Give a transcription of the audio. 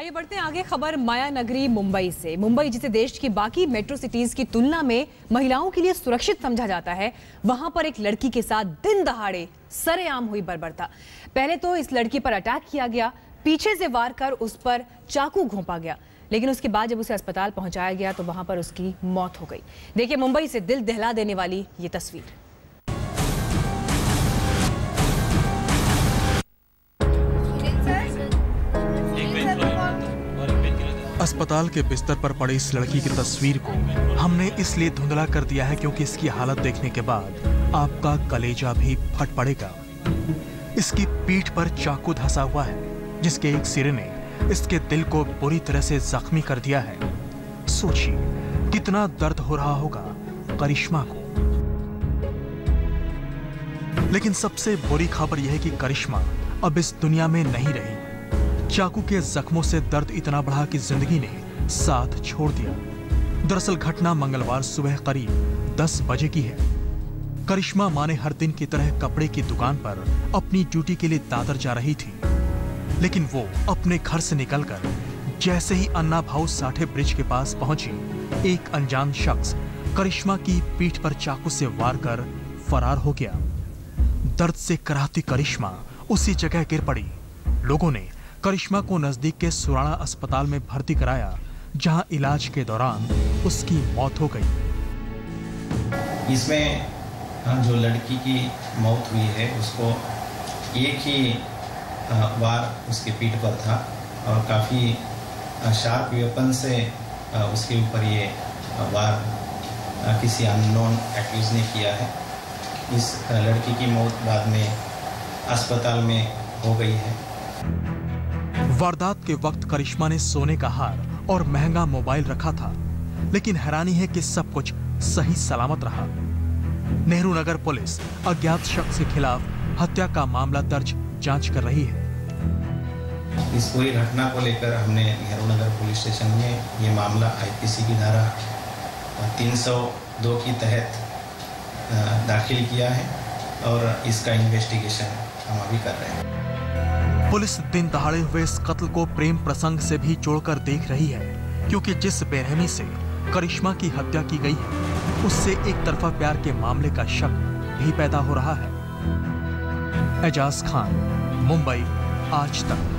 आइए बढ़ते हैं आगे। खबर माया नगरी मुंबई से। मुंबई जिसे देश की बाकी मेट्रो सिटीज की तुलना में महिलाओं के लिए सुरक्षित समझा जाता है, वहां पर एक लड़की के साथ दिन दहाड़े सरेआम हुई बर्बरता। पहले तो इस लड़की पर अटैक किया गया, पीछे से वार कर उस पर चाकू घोंपा गया, लेकिन उसके बाद जब उसे अस्पताल पहुंचाया गया तो वहां पर उसकी मौत हो गई। देखिए मुंबई से दिल दहला देने वाली ये तस्वीर। अस्पताल के बिस्तर पर पड़ी इस लड़की की तस्वीर को हमने इसलिए धुंधला कर दिया है क्योंकि इसकी हालत देखने के बाद आपका कलेजा भी फट पड़ेगा। इसकी पीठ पर चाकू धंसा हुआ है, जिसके एक सिरे ने इसके दिल को बुरी तरह से जख्मी कर दिया है। सोचिए कितना दर्द हो रहा होगा करिश्मा को। लेकिन सबसे बुरी खबर यह है कि करिश्मा अब इस दुनिया में नहीं रही। चाकू के जख्मों से दर्द इतना बढ़ा कि जिंदगी ने साथ छोड़ दिया। दरअसल घटना मंगलवार सुबह करीब 10 बजे की है। करिश्मा मां ने हर दिन की तरह कपड़े की दुकान पर अपनी ड्यूटी के लिए दादर जा रही थी, लेकिन वो अपने घर से निकलकर जैसे ही अन्ना भाऊ साठे ब्रिज के पास पहुंची, एक अनजान शख्स करिश्मा की पीठ पर चाकू से वार कर फरार हो गया। दर्द से कराहती करिश्मा उसी जगह गिर पड़ी। लोगों ने करिश्मा को नजदीक के सुराणा अस्पताल में भर्ती कराया, जहां इलाज के दौरान उसकी मौत हो गई। इसमें जो लड़की की मौत हुई है उसको एक ही वार उसके पीठ पर था और काफ़ी शार्प वेपन से उसके ऊपर ये वार किसी अननोन एक्यूज ने किया है। इस लड़की की मौत बाद में अस्पताल में हो गई है। वारदात के वक्त करिश्मा ने सोने का हार और महंगा मोबाइल रखा था, लेकिन हैरानी है कि सब कुछ सही सलामत रहा। नेहरू नगर पुलिस अज्ञात शख्स के खिलाफ हत्या का मामला दर्ज जांच कर रही है। इस पूरी घटना को लेकर हमने नेहरू नगर पुलिस स्टेशन में ये मामला आईपीसी की धारा 302 के तहत दाखिल किया है और इसका इन्वेस्टिगेशन हम अभी कर रहे हैं। पुलिस दिन दहाड़े हुए इस कत्ल को प्रेम प्रसंग से भी जोड़कर देख रही है, क्योंकि जिस बेरहमी से करिश्मा की हत्या की गई है, उससे एक तरफा प्यार के मामले का शक भी पैदा हो रहा है। एजाज खान, मुंबई, आज तक।